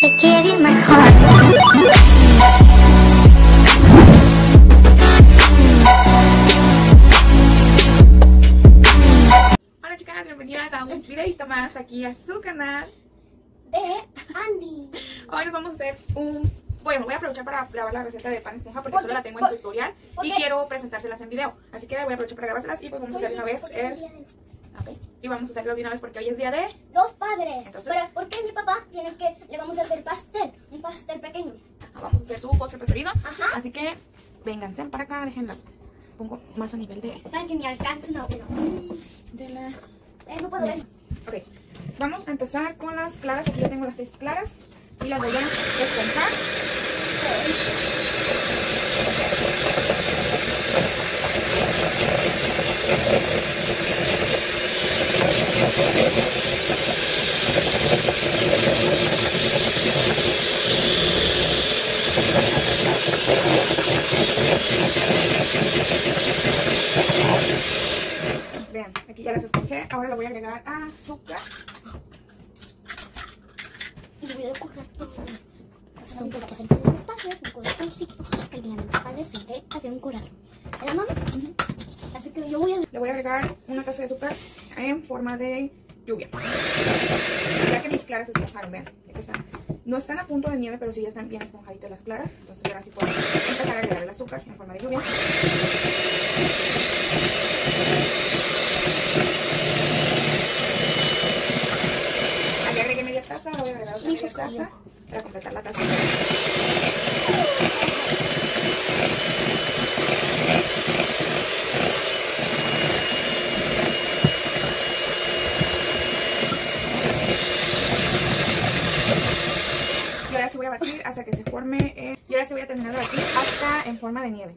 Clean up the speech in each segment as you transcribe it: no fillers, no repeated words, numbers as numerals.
I gave you my heart. Hola chicas, bienvenidas a un videito más aquí a su canal De Andy. Hoy nos vamos a hacer bueno, voy a aprovechar para grabar la receta de pan esponja porque solo la tengo en tutorial y quiero presentárselas en video. Así que voy a aprovechar para grabárselas y pues vamos a hacer de una vez y vamos a hacerlo de una vez porque hoy es día de los padres. Entonces, pero ¿por qué mi papá tiene que le vamos a hacer pastel? Un pastel pequeño. vamos a hacer su postre preferido. Ajá. Así que vénganse para acá, déjenlas. Pongo más a nivel de Para que me alcance una bueno. No puedo ver. Ok, vamos a empezar con las claras. Aquí ya tengo las 6 claras y las voy a esponjar. Vean, aquí ya las esponjé. Ahora le voy a agregar azúcar. Y voy a decorar todo. Porque que hacer el día de los padres, un corazoncito. El día de los padres siempre hace un corazón. ¿Verdad, mamá? Así que yo le voy a agregar una taza de azúcar en forma de lluvia. Ya que mis claras se esponjaron, vean, ya que están. No están a punto de nieve, pero sí ya están bien esponjaditas las claras. Entonces ahora sí puedo empezar a agregar el azúcar en forma de lluvia. Aquí agregué media taza, voy a agregar otra media taza para completar la taza. Y ahora sí voy a batir hasta que se forme, y ahora sí voy a terminar de batir hasta en forma de nieve.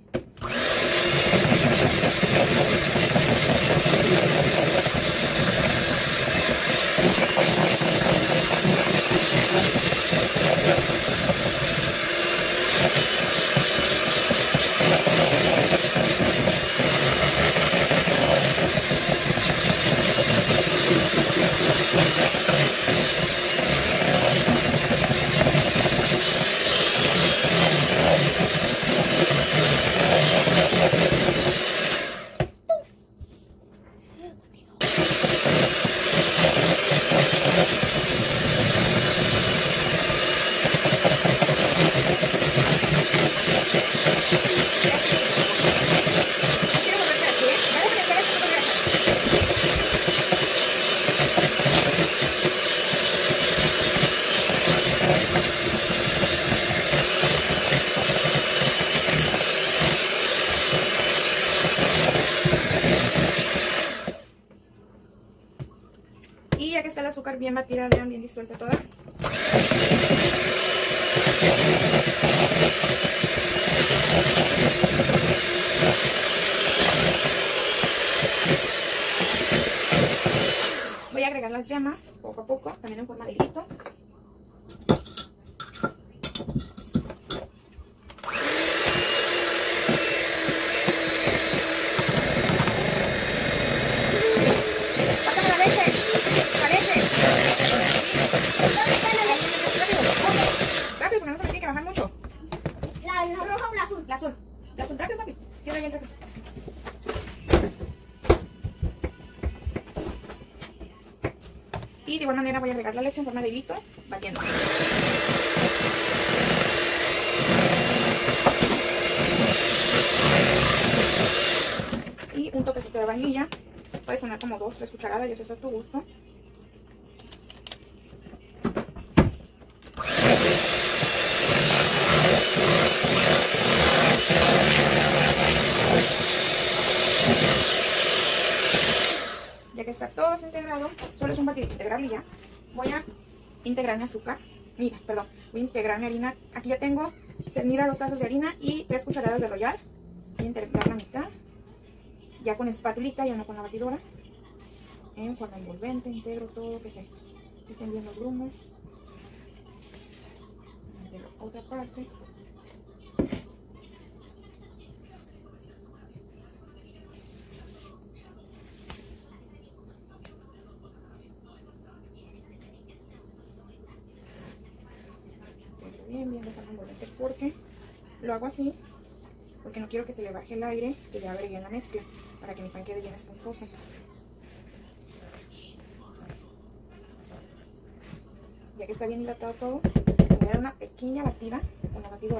Y ya que está el azúcar bien batida, vean, bien disuelta toda. Voy a agregar las yemas poco a poco, también en forma de hilito. La azul, rápido, papi. Cierra bien rápido. Y de igual manera voy a agregar la leche en forma de hilito, batiendo. Y un toquecito de vainilla. Puedes poner como 2 o 3 cucharadas y eso es a tu gusto. Ya que está todo integrado, solo es un batidito integrable ya. Voy a integrar mi azúcar. Mira, perdón, voy a integrar mi harina. Aquí ya tengo cernida 2 tazas de harina y 3 cucharadas de Royal. Voy a integrar la mitad. Ya con espatulita, ya no con la batidora. En forma envolvente, integro todo que se quiten bien los grumos. Integro otra parte. bien dejarlo envolvente, porque lo hago así porque no quiero que se le baje el aire que ya agregué en la mezcla, para que mi pan quede bien esponjoso. Ya que está bien hidratado todo, voy a dar una pequeña batida con la batidora.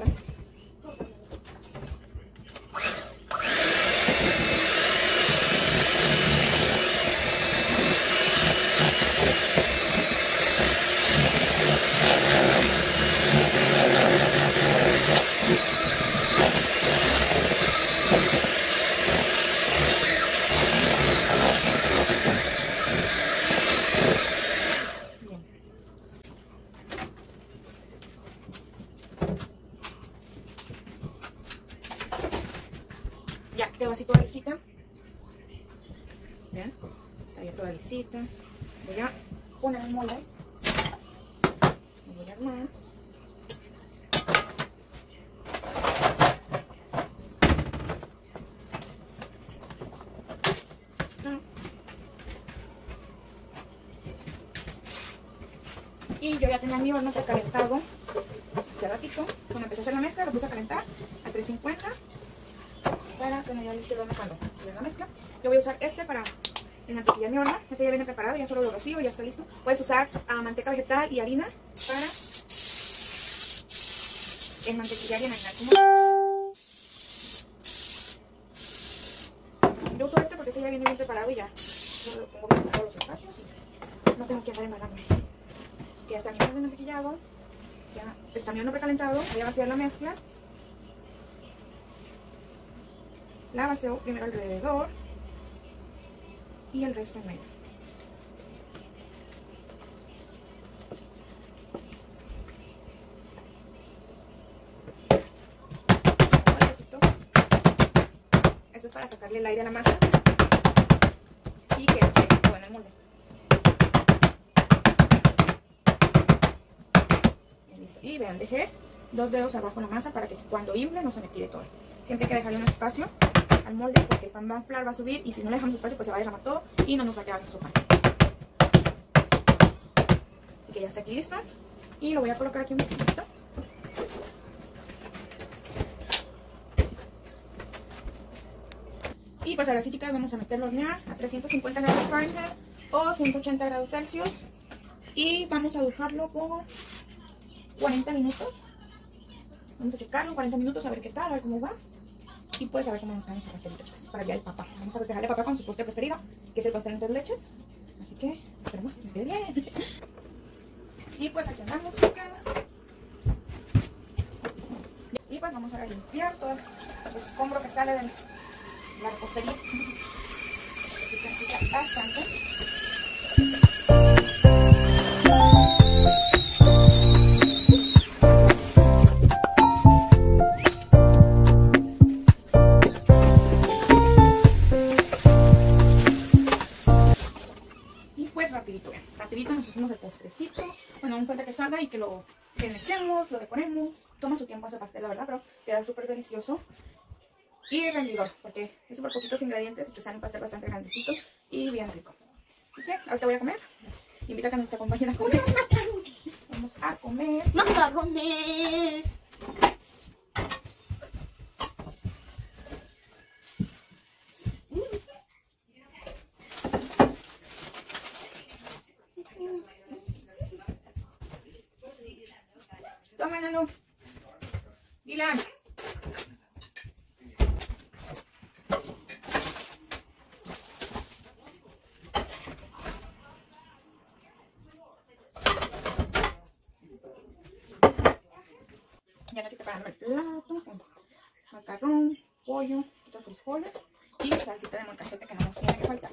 Ya quedó así toda lisita. Vean, está ya toda lisita. Voy a poner el molde. Lo voy a armar. Y yo ya tenía mi horno precalentado hace ratito. Cuando empecé a hacer la mezcla, lo puse a calentar a 350 para tener ya listo el horno cuando se la mezcla. Yo voy a usar este para mantequillar mi horno. Este ya viene preparado, ya solo lo rocío, ya está listo. Puedes usar manteca vegetal y harina para mantequillar y enharinar tu molde. Yo uso este porque este ya viene bien preparado y ya solo lo pongo bien en todos los espacios y no tengo que andar embalándome. Ya está mi horno mantequillado, ya está mi horno precalentado. Voy a vaciar la mezcla. La vacío primero alrededor y el resto en medio. Esto es para sacarle el aire a la masa y que quede todo en el molde. Listo. Y vean, dejé 2 dedos abajo en la masa para que cuando infle no se me tire todo. Siempre hay que dejarle un espacio al molde porque el pan va a inflar, va a subir, y si no le dejamos espacio pues se va a derramar todo y no nos va a quedar nuestro pan. Así que ya está aquí listo y lo voy a colocar aquí un poquito. Y pues ahora sí, chicas, vamos a meterlo a hornear a 350 grados Fahrenheit o 180 grados Celsius y vamos a dejarlo por 40 minutos. Vamos a checarlo 40 minutos a ver qué tal, a ver cómo va. Y pues a ver cómo nos sale nuestro pastelito, chicas, para el día del papá. Vamos a festejarle a papá con su postre preferido, que es el pastel en 3 leches. Así que esperemos que nos quede bien. Y pues aquí andamos, chicas. Y pues vamos a limpiar todo el escombro que sale de la repostería. Así que aquí bastante. Rapidito nos hacemos el postrecito. Bueno, aún falta que salga y que lo echemos, lo decoremos. Toma su tiempo ese pastel, la verdad, pero queda súper delicioso y rendidor, porque es súper poquitos ingredientes y te sale un pastel bastante grandecito y bien rico. Así que ahorita voy a comer. Invito a que nos acompañen a comer. Vamos a comer macarrones. Tómenlo. Dylan. Ya aquí preparando el plato con macarrón, pollo, otros frijoles y salsita de molcajete que no nos tiene que faltar.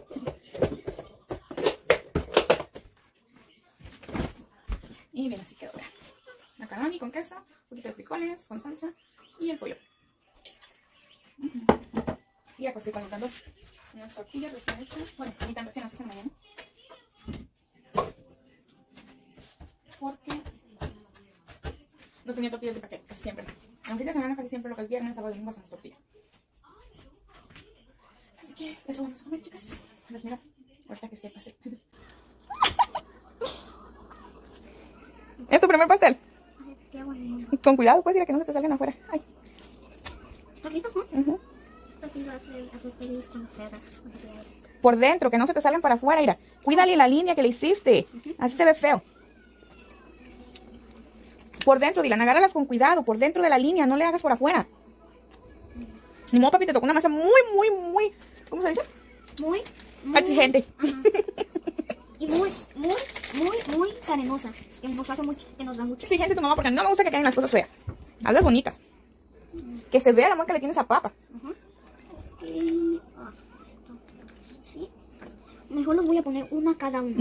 Y bien, así quedó. Macaroni con queso, un poquito de frijoles con salsa y el pollo. Y acá estoy calentando unas tortillas recién hechas. Bueno, ni tan recién, así se mañana. Porque no tenía tortillas de paquete, casi siempre. En fin de semana casi siempre lo que es viernes, sábado y domingo hacemos tortilla. Así que eso vamos a comer, chicas. Las miro ahorita que esté el pastel. ¿Es tu primer pastel? Qué bueno. Con cuidado, pues, mira que no se te salgan afuera. Ay. Taquitos, ¿no? Ujú. Taquitos hace feliz con seda. Por dentro, que no se te salgan para afuera, mira. Cuídale la línea que le hiciste. Así se ve feo. Por dentro, Dylan, agárralas con cuidado. Por dentro de la línea, no le hagas por afuera. Ni modo, papi, te tocó una masa muy, ¿cómo se dice? Muy Exigente. Ajá. Y muy arenosa. Que nos hace mucho, que nos da mucho. Exigente tu mamá, porque no me gusta que queden las cosas feas. Hazlas bonitas. Que se vea el amor que le tienes a papá. Y, ¿sí? Mejor los voy a poner una cada uno.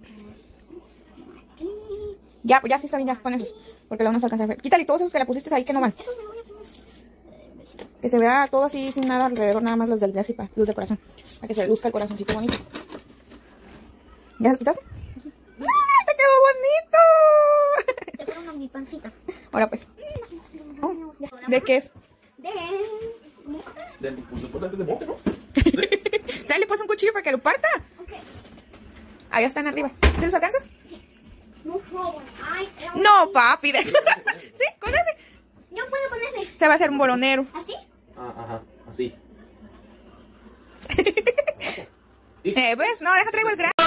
Aquí. Ya, pues ya sí está bien, ya, con esos. Porque luego no se alcanza a ver. Quítale todos esos que le pusiste ahí que no van. Esos me voy a poner. Que se vea todo así sin nada alrededor, nada más los del luz del corazón. Para que se luzca el corazoncito bonito. ¿Ya los quitaste? ¡Ay, te quedó bonito! Te fueron a mi pancita. Ahora pues. ¿De qué es? Del impulso antes de monte, ¿no? Tráele pues un cuchillo para que lo parta. Ok. Ahí están arriba. ¿Sí los alcanzas? No, ay, era un- No, papi. ¿Sí? ¿Con ese? Yo puedo con ese. Se va a hacer un bolonero. ¿Así? Ajá, así. Pues, no, deja traigo el grano.